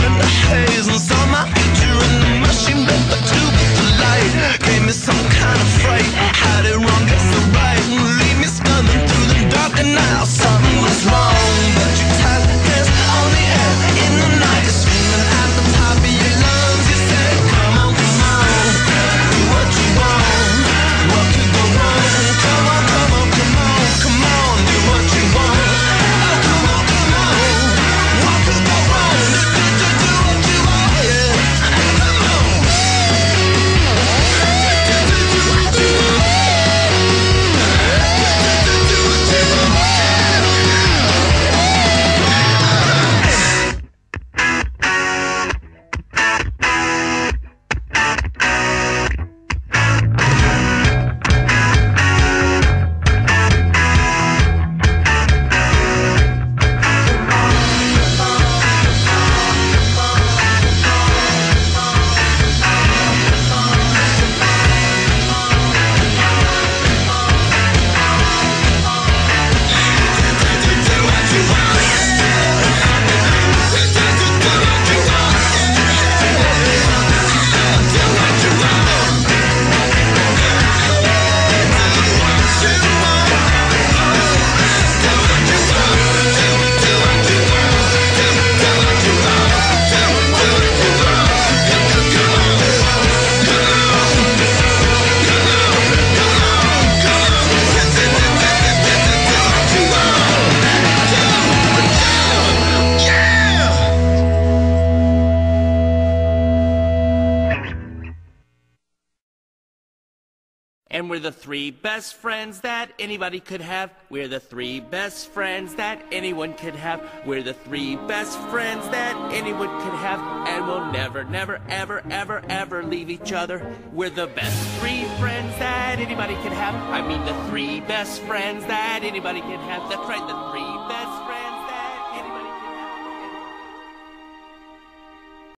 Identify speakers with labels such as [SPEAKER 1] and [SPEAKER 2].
[SPEAKER 1] in the haze and saw my picture in the machine, but the tube of the light gave me some kind of fright. Had it wrong, guess the right, and leave me stunning through the dark. And now something was wrong, but you tap danced on the air in the night, screaming at the top of your lungs. You said, come on, do what you want. What could go wrong? Come on, come on, come on, come on, do what you want. Oh, come on, come on. What could go wrong? Do what you want, yeah. Come on. Do what you want.
[SPEAKER 2] And we're the three best friends that anybody could have. We're the three best friends that anyone could have. We're the three best friends that anyone could have. And we'll never, never, ever, ever, ever leave each other. We're the best three friends that anybody could have. I mean the three best friends that anybody can have. That's right, the three best